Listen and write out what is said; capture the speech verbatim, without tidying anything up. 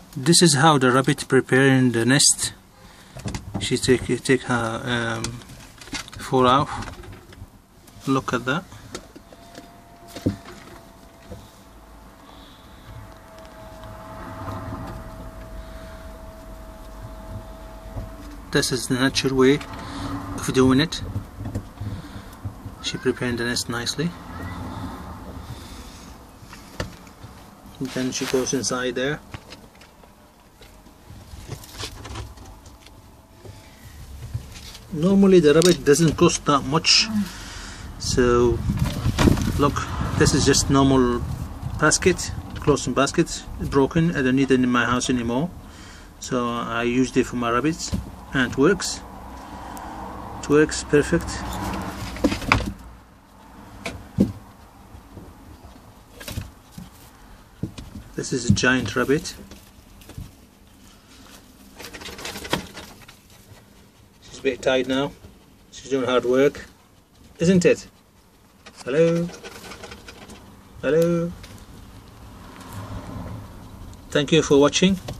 This is how the rabbit preparing the nest. She take take her um, fur out. Look at that. This is the natural way of doing it. She preparing the nest nicely. And then she goes inside there. Normally the rabbit doesn't cost that much, so look, this is just normal basket, clothing basket, broken. I don't need it in my house anymore, so I used it for my rabbits, and it works. It works perfect. This is a giant rabbit. She's a bit tired now. She's doing hard work, isn't it? Hello? Hello? Thank you for watching.